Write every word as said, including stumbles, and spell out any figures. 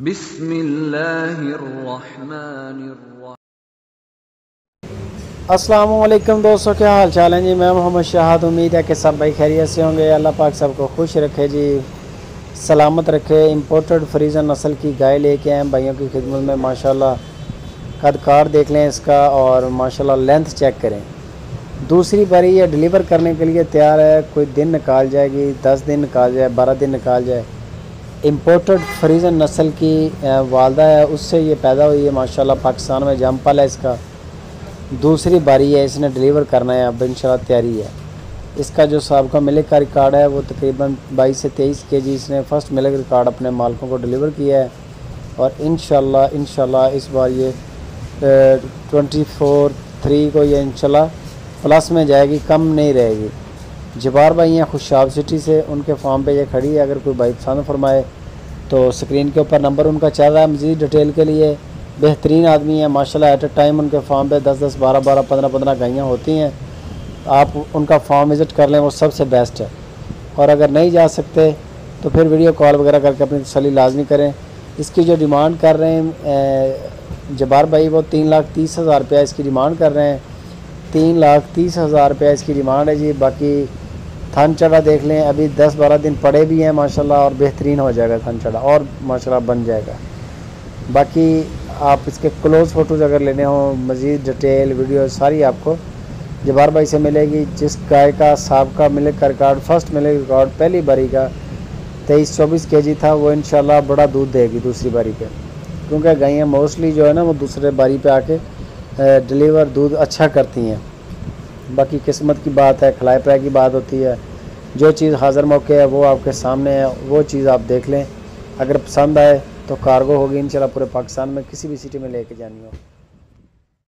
बिस्मिल्लाहिर्रहमानिर्रहीम। अस्सलामुअलैकुम दोस्तों, क्या हाल चाल है जी। मैं मोहम्मद शाहद, उम्मीद है कि सब भाई खैरियत से होंगे। अल्लाह पाक सबको खुश रखे जी, सलामत रखे। इम्पोर्टेड फ्रीजन नस्ल की गाय लेके आए भाइयों की खिदमत में। माशाल्लाह कद कार देख लें इसका और माशाल्लाह लेंथ चेक करें। दूसरी बारी ये डिलीवर करने के लिए तैयार है। कोई दिन निकाल जाएगी, दस दिन निकाल जाए, बारह दिन निकाल जाए। इम्पोर्टेड फ्रीजन नस्ल की वालदा है, उससे ये पैदा हुई है। माशाल्लाह पाकिस्तान में जमपल है इसका। दूसरी बारी है, इसने डिलीवर करना है, अब इंशाल्लाह तैयारी है। इसका जो साहब का मिल्क का रिकॉर्ड है वो तकरीबन बाईस से तेईस केजी इसने फ़र्स्ट मिल्क रिकॉर्ड अपने मालिकों को डिलीवर किया है। और इंशाल्लाह इंशाल्लाह इस बार ये ट्वेंटी फोर थ्री को ये इंशाल्लाह प्लस में जाएगी, कम नहीं रहेगी। जबार भाई हैं खुशाब सिटी से, उनके फार्म पे ये खड़ी है। अगर कोई भाई पसंद फरमाए तो स्क्रीन के ऊपर नंबर उनका चल रहा है। मज़ीद डिटेल के लिए बेहतरीन आदमी है माशाल्लाह। एट अ टाइम उनके फार्म पे दस दस बारह बारह पंद्रह पंद्रह गायें होती हैं। आप उनका फार्म विज़िट कर लें, वो सबसे बेस्ट है। और अगर नहीं जा सकते तो फिर वीडियो कॉल वगैरह करके अपनी तसल्ली लाजमी करें। इसकी जो डिमांड कर रहे हैं जबार भाई, वो तीन लाख तीस हज़ार रुपया इसकी डिमांड कर रहे हैं। तीन लाख तीस हज़ार रुपया इसकी डिमांड है जी। बाकी थन चढ़ा देख लें, अभी दस बारह दिन पड़े भी हैं माशाल्लाह, और बेहतरीन हो जाएगा थन चढ़ा, और माशाल्लाह बन जाएगा। बाकी आप इसके क्लोज़ फ़ोटोज़ अगर लेने हो, मज़ीद डिटेल वीडियो सारी आपको जबार भाई से मिलेगी। जिस गाय का साहब का मिल्क का रिकॉर्ड, फर्स्ट मिल्क रिकॉर्ड पहली बारी का तेईस चौबीस केजी था, वो इंशाल्लाह बड़ा दूध देगी दूसरी बारी पे। क्योंकि गायें मोस्टली जो है ना वो दूसरे बारी पे आके डिलीवर दूध अच्छा करती हैं। बाकी किस्मत की बात है, खिलाए पिलाए की बात होती है। जो चीज़ हाज़िर मौके है वो आपके सामने है, वो चीज़ आप देख लें। अगर पसंद आए तो कार्गो होगी इंशाल्लाह पूरे पाकिस्तान में किसी भी सिटी में लेके जानी हो।